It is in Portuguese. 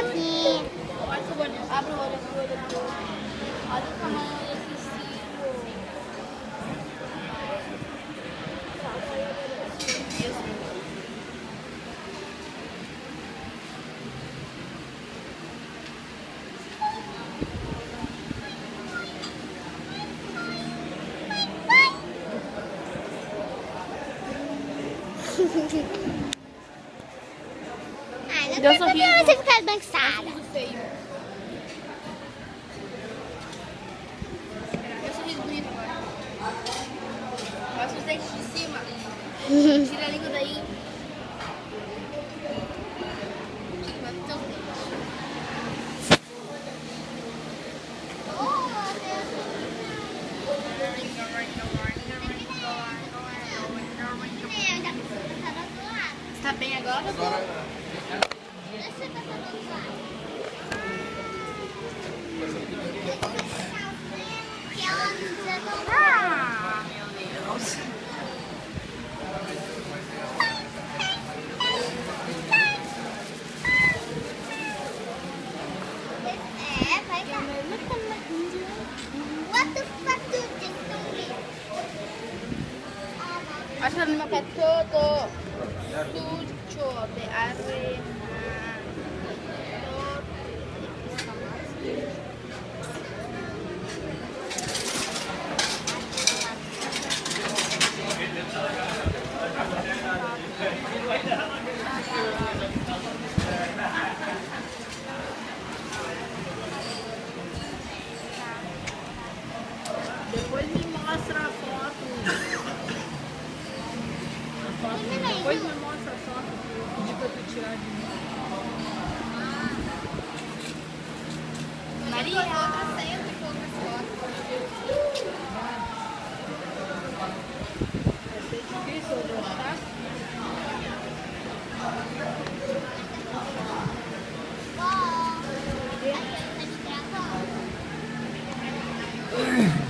pouquinho. Olha o olho. Abre o olho, abre o olho, abre o olho. Olha o tamanho desse cílio. Ai, não Deu tem problema sorriso. você ficar dançada. Sorriso feio. Meu sorriso bonito agora. Mostra os dentes de cima. Tira a língua daí. Vai pro teu dente. Você tá bem agora? Ah, meu Deus. Vai dar. What the fuck do you think? Acho que ela me matou todo.